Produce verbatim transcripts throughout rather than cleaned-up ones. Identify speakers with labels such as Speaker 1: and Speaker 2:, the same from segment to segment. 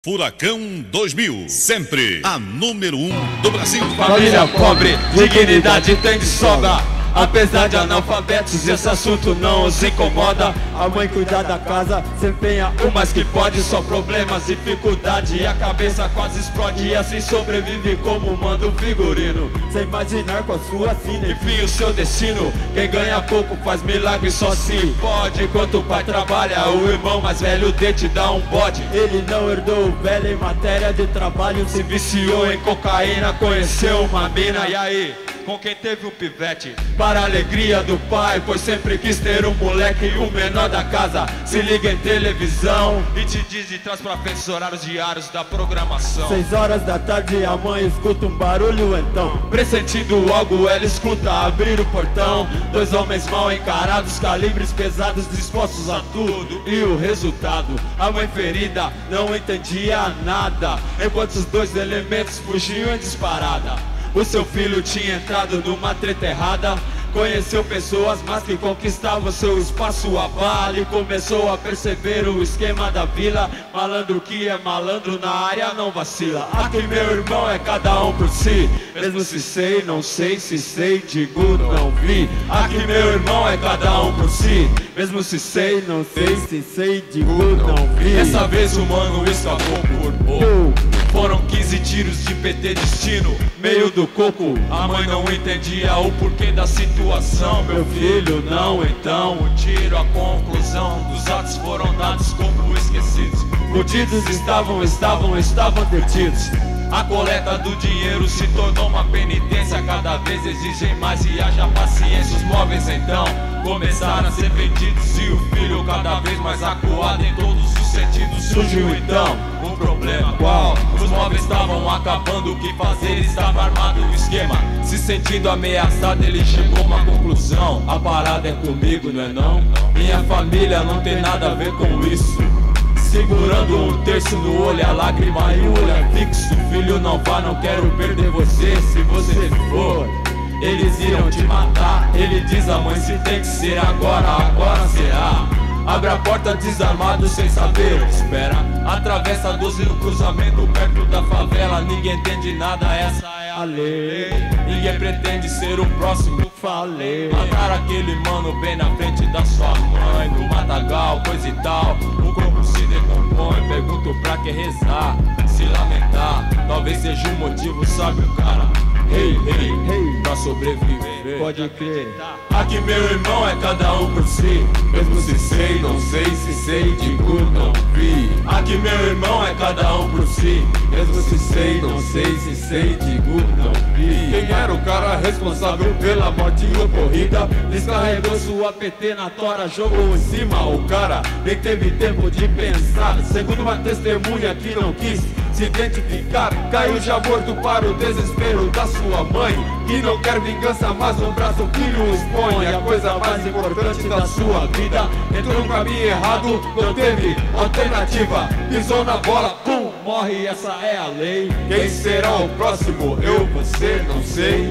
Speaker 1: Furacão dois mil, sempre a número um do Brasil.
Speaker 2: Família pobre, dignidade tem de sobra. Apesar de analfabetos, esse assunto não os incomoda. A mãe cuida da casa, se empenha o mais que pode. Só problemas, dificuldade e a cabeça quase explode. E assim sobrevive como manda o figurino, sem imaginar com a sua sina. Enfim, o seu destino, quem ganha pouco faz milagre só se pode. Enquanto o pai trabalha, o irmão mais velho de te dá um bode. Ele não herdou o velho em matéria de trabalho, se viciou em cocaína, conheceu uma mina. E aí? Com quem teve um pivete, para a alegria do pai, pois sempre quis ter um moleque e o menor da casa. Se liga em televisão e te diz de trás pra frente os horários diários da programação. Seis horas da tarde a mãe escuta um barulho então, pressentindo algo ela escuta abrir o portão. Dois homens mal encarados, calibres pesados, dispostos a tudo. E o resultado, a mãe ferida não entendia nada, enquanto os dois elementos fugiam em disparada. O seu filho tinha entrado numa treta errada, conheceu pessoas mas que conquistavam seu espaço a bala. E começou a perceber o esquema da vila, malandro que é malandro na área não vacila. Aqui meu irmão é cada um por si, mesmo se sei, não sei, se sei, digo não vi. Aqui meu irmão é cada um por si, mesmo se sei, não sei, se sei, digo não vi. Dessa vez o mano escapou por pouco, foram quinze tiros de P T destino, meio do coco. A mãe não entendia o porquê da situação. Meu filho, não, então o tiro, a conclusão dos atos foram dados como esquecidos. Fudidos estavam, estavam, estavam detidos. A coleta do dinheiro se tornou uma penitência, cada vez exigem mais e haja paciência. Os móveis então começaram a ser vendidos e o filho cada vez mais acuado em todos os sentidos. Surgiu então um problema qual? Os móveis estavam acabando, o que fazer? Estava armado o esquema. Se sentindo ameaçado ele chegou a uma conclusão: a parada é comigo, não é não? Minha família não tem nada a ver com isso. Segurando um terço no olho, a lágrima e o olhar fixo. Filho, não vá, não quero perder você. Se você for, eles irão te matar. Ele diz a mãe, se tem que ser agora, agora será. Abre a porta desarmado sem saber o que espera. Atravessa doze no cruzamento perto da favela. Ninguém entende nada, essa é a lei. Ninguém pretende ser o próximo, falei. Mataram aquele mano bem na frente da sua mãe, no matagal, coisa e tal. O corpo se decompõe, pergunto pra que rezar, se lamentar. Talvez seja um motivo, sabe o cara? Hey, hey, hey, pra sobreviver, pode crer. Aqui meu irmão é cada um por si, mesmo se sei, não sei, se sei, digo não vi. Aqui meu irmão é cada um por si, mesmo se sei, não sei, se sei, digo não vi. Quem era o cara responsável pela morte ocorrida? Descarregou sua P T na tora, jogou em cima. O cara nem teve tempo de pensar, segundo uma testemunha que não quis se identificar, caiu já morto para o desespero da sua mãe, que não quer vingança, mas um braço o filho expõe. A coisa mais importante da sua vida, entrou no caminho errado, não teve alternativa, pisou na bola, pum, morre, essa é a lei. Quem será o próximo? Eu, você, não sei.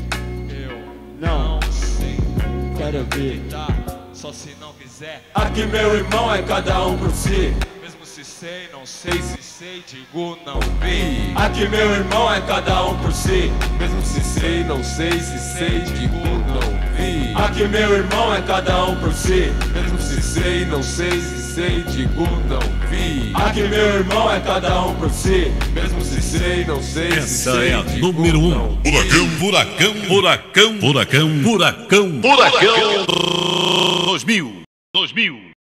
Speaker 2: Eu não sei. Quero ver, só se não quiser. Aqui meu irmão é cada um por si, se sei, não sei, se sei, digo não vi. Aqui meu irmão é cada um por si, mesmo se sei, não sei, se sei, digo não vi. Aqui meu irmão é cada um por si, mesmo se sei, não sei, se sei, digo não vi. Aqui meu irmão é cada um por si, mesmo se sei, não sei, se
Speaker 1: Essa
Speaker 2: sei,
Speaker 1: é a
Speaker 2: digo
Speaker 1: número um.
Speaker 2: não vi.
Speaker 1: Furacão, furacão, furacão, furacão, furacão, furacão dois mil, dois mil.